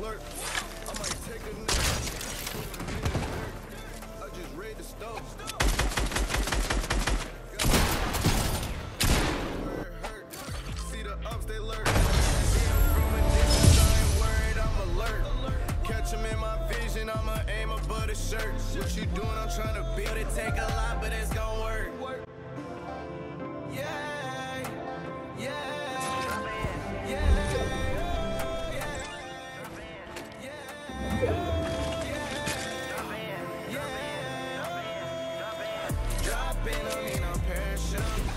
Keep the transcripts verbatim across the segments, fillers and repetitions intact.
clerk. I might take a nap. I just raid the stove. Where it hurt. See the ups, they lurk. See 'em from a distance, I ain't worried, I'm alert. Catch 'em in my vision, I'ma aim above the shirt. What you doing? I'm trying to build it. Take a lot, but it's gon' work. Yeah, yeah, yeah, yeah, yeah. Drop in, I mean I'm parachute.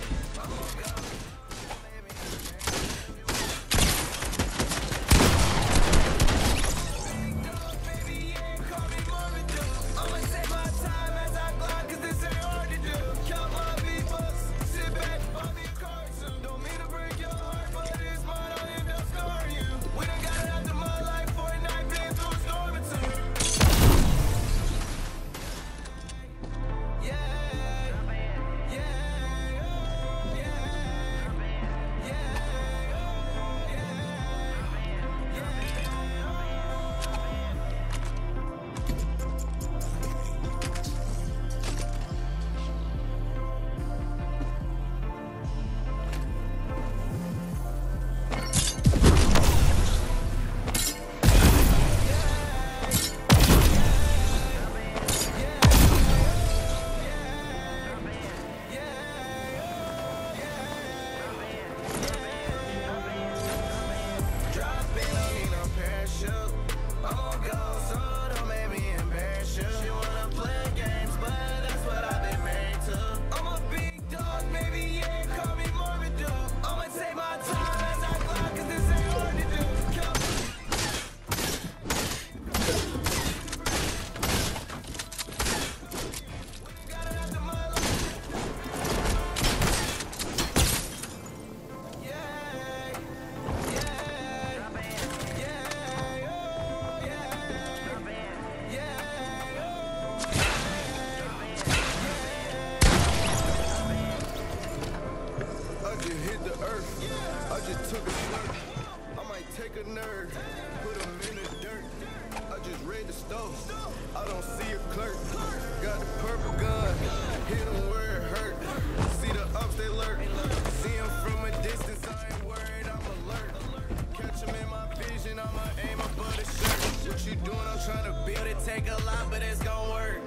I just took a slurp. I might take a nerd, put him in the dirt. I just raid the stove. I don't see a clerk. Got the purple gun, hit him where it hurt. See the ups, they lurk. See him from a distance, I ain't worried, I'm alert. Catch him in my vision, I'ma aim above the shirt. What you doing? I'm trying to build it. Take a lot, but it's gon' work.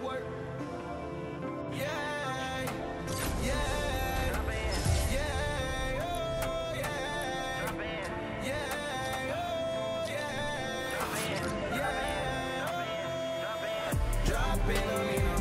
Yeah, yeah. Drop in, I mean,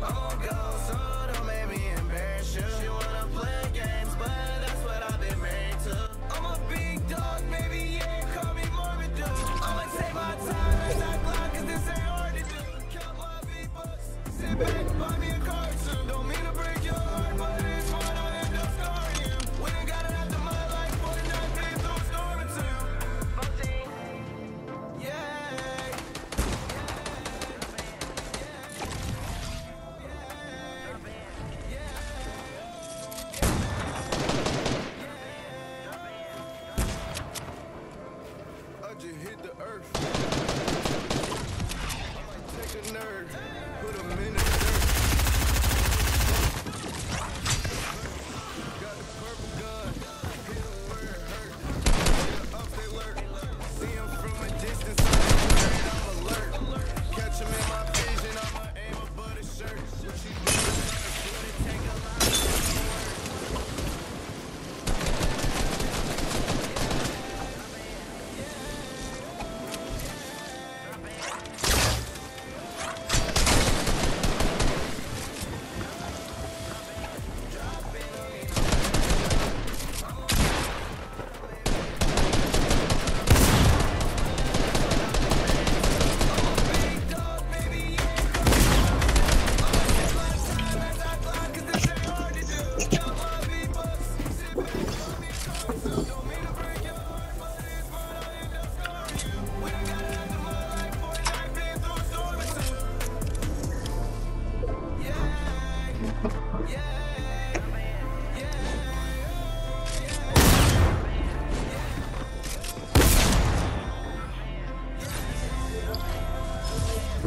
I'm on go, so don't make me embarrass you. She wanna play games, but that's what I've been made to. I'm a big dog, baby, yeah, call me Marvin Dude. I'ma take my time as I clock, cause this ain't hard to do. Count my big bucks, sit back and buy me a car soon. Don't mean to break your heart, but it's what I end up scarring you. We ain't got it after my life, forty-nine been through a storm or two. Yeah. I just hit the earth. I might take a nerd, put him in the dirt. Got the purple gun, hit him where it hurt. Yeah, up they lurk. See him from a distance, I'm alert. Catch him in my vision, I'ma aim above his shirt. What you do? Would it take a lot of work?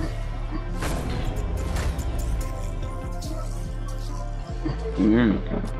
Hum.